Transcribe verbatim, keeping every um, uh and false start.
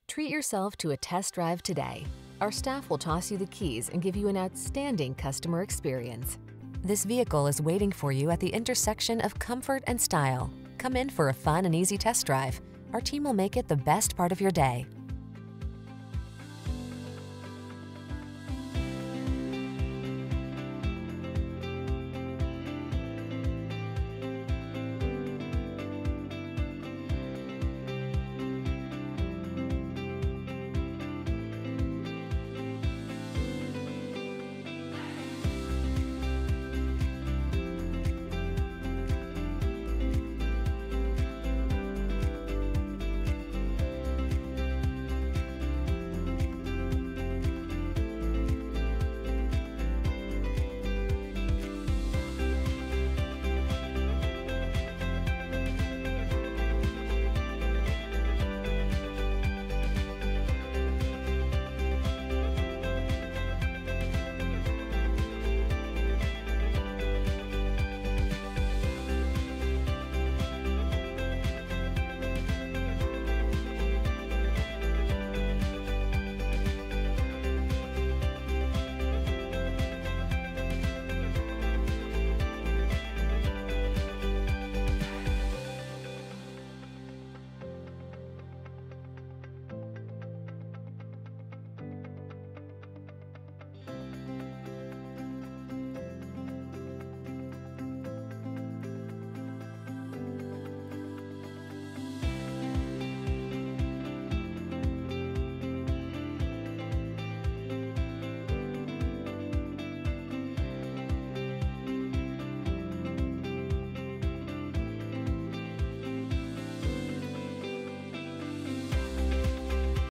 Treat yourself to a test drive today. Our staff will toss you the keys and give you an outstanding customer experience. This vehicle is waiting for you at the intersection of comfort and style. Come in for a fun and easy test drive. Our team will make it the best part of your day.